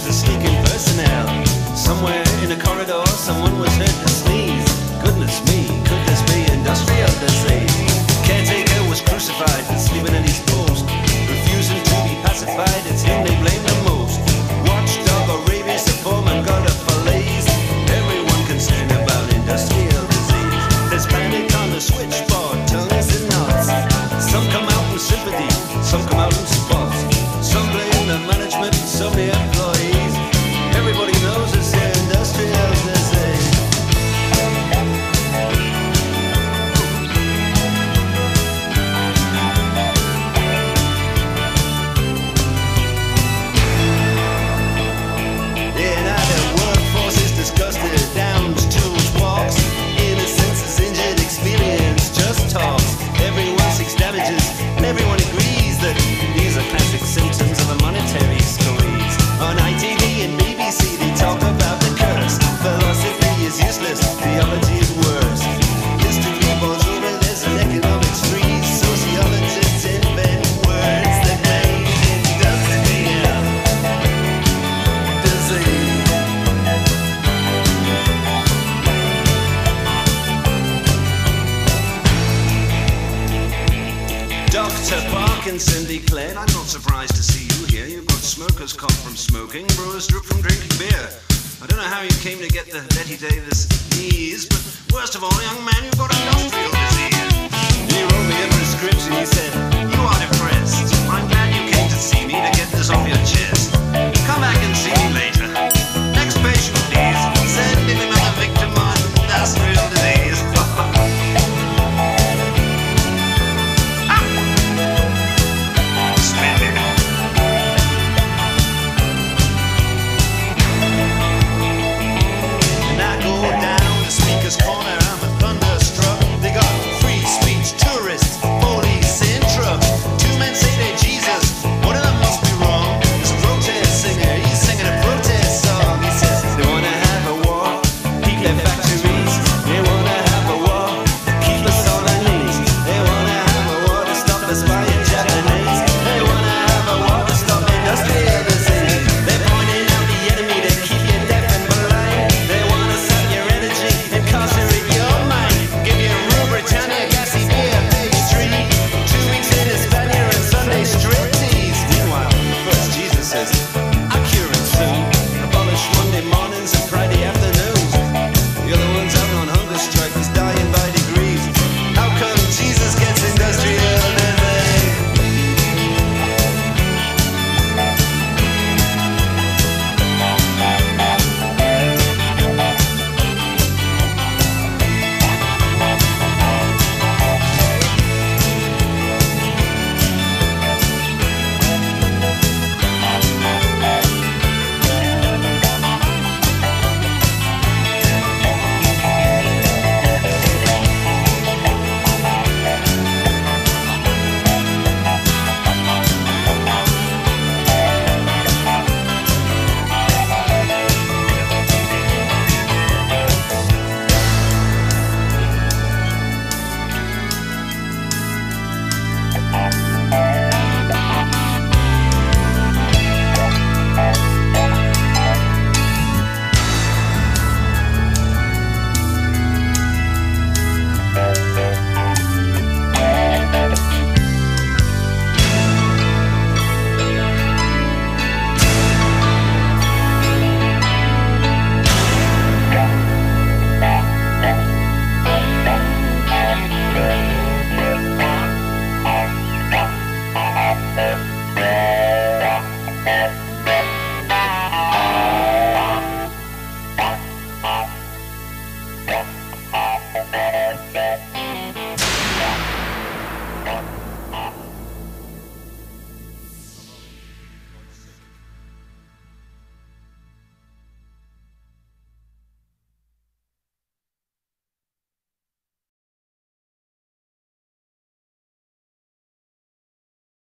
the sneaking personnel. Somewhere in a corridor, someone was heard to sneeze. Goodness me, could this be industrial disease? Caretaker was crucified for sleeping in his post, refusing to be pacified. It's him they blame the most. Watchdog or rabies, the foreman got a fleas. Everyone concerned about industrial disease. There's panic on the switchboard, tongues and knots. Some come out in sympathy, some come out in spots. Some blame the management, some the employees. Everybody knows it's the industrial disease. Yeah, now the workforce is disgusted. Downs, tools, walks. Innocence is injured, experience just talks. Everyone seeks damages, and everyone agrees that these are classic symptoms of a monetary squeeze. On ITV and BBC they talk about the curse. Philosophy is useless, theology is worse. History boards over, there's an economics freeze. Sociologists invent words that name industrial disease. Dr. Parkinson declared, I'm not surprised to see you here. You've got smoker's cough from smoking, brewer's drip from drinking beer. I don't know how you came to get the Betty Davis knees, but worst of all, young man, you've got industrial disease. He wrote me a prescription. He said, you are depressed. I'm glad you came to see me to get this off your chest.